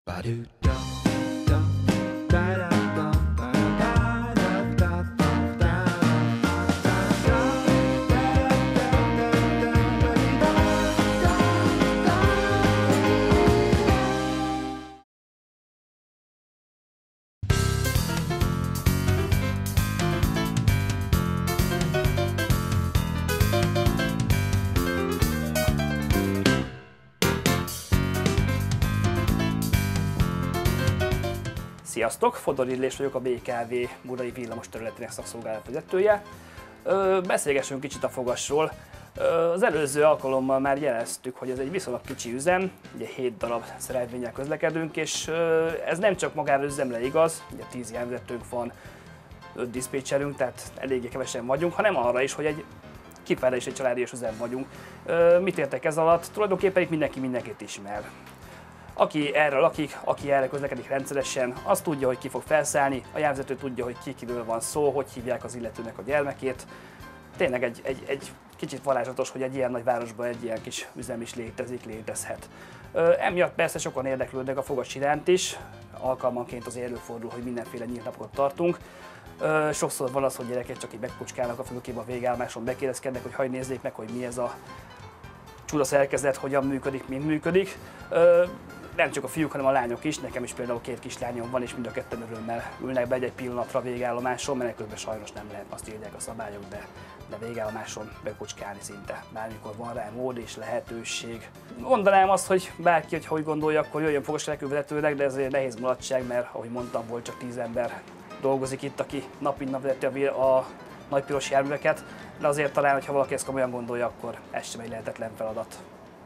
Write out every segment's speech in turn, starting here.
Sziasztok! Fodor Illés vagyok, a BKV Budai Villamos területének szakszolgálat vezetője. Beszélgessünk kicsit a fogasról. Az előző alkalommal már jeleztük, hogy ez egy viszonylag kicsi üzem, ugye 7 darab szerelvényel közlekedünk, és ez nem csak magára üzemre igaz, ugye 10 járművezetőnk van, 5 diszpécserünk, tehát eléggé kevesen vagyunk, hanem arra is, hogy kifele is egy családias üzem vagyunk. Mit értek ez alatt? Tulajdonképpen itt mindenki mindenkit ismer. Aki erre lakik, aki erre közlekedik rendszeresen, az tudja, hogy ki fog felszállni, a járművezető tudja, hogy kiről van szó, hogy hívják az illetőnek a gyermekét. Tényleg egy kicsit varázslatos, hogy egy ilyen nagy városban egy ilyen kis üzem is létezhet. Emiatt persze sokan érdeklődnek a fogas iránt is, alkalmanként azért előfordul, hogy mindenféle nyílt napokat tartunk. Sokszor van az, hogy gyerekek csak így megkucskálnak a fülkébe a végállomáson, bekérdezkednek, hogy hadd nézzék meg, hogy mi ez a csuda szerkezet, hogyan működik, mint működik. Nem csak a fiúk, hanem a lányok is. Nekem is például 2 kislányom van, és mind a ketten örömmel ülnek be egy pillanatra a végállomáson, mert közben sajnos nem lehet, azt írják a szabályok, de végállomáson bekucskálni szinte bármikor van rá mód és lehetőség. Mondanám azt, hogy bárki, hogyha úgy gondolja, akkor jöjjön fogaskerekülvezetőnek, de ez egy nehéz mulatság, mert ahogy mondtam, volt csak 10 ember dolgozik itt, aki nap mint nap vezeti a nagypiros járműveket, de azért talán, hogyha valaki ezt komolyan gondolja, akkor ez sem egy lehetetlen feladat.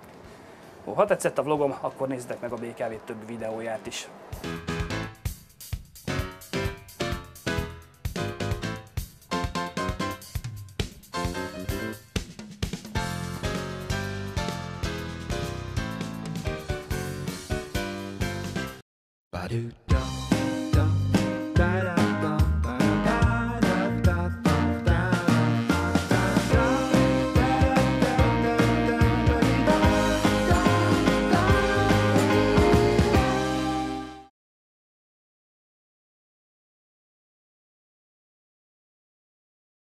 Ha tetszett a vlogom, akkor nézzetek meg a BKV többi videóját is. Ba-do-da.